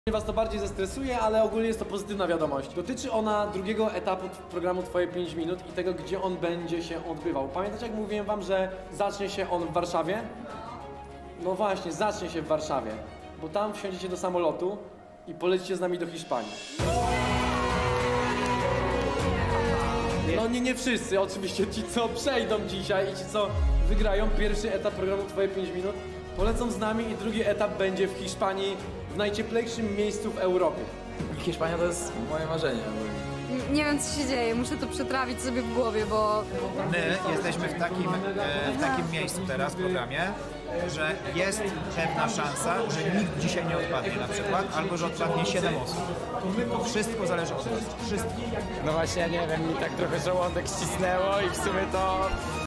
Was to bardziej zestresuje, ale ogólnie jest to pozytywna wiadomość. Dotyczy ona drugiego etapu programu Twoje 5 minut i tego, gdzie on będzie się odbywał. Pamiętacie, jak mówiłem wam, że zacznie się on w Warszawie? No właśnie, zacznie się w Warszawie, bo tam wsiądziecie do samolotu i polecicie z nami do Hiszpanii. No nie wszyscy, oczywiście ci, co przejdą dzisiaj i ci, co wygrają pierwszy etap programu Twoje 5 minut, polecą z nami i drugi etap będzie w Hiszpanii, w najcieplejszym miejscu w Europie. Hiszpania to jest moje marzenie. Nie wiem, co się dzieje, muszę to przetrawić sobie w głowie, bo... My jesteśmy w takim miejscu teraz w programie, że jest pewna szansa, że nikt dzisiaj nie odpadnie na przykład, albo że odpadnie 7 osób. To wszystko zależy od nas. Wszystko. No właśnie, ja nie wiem, mi tak trochę żołądek ścisnęło i w sumie to...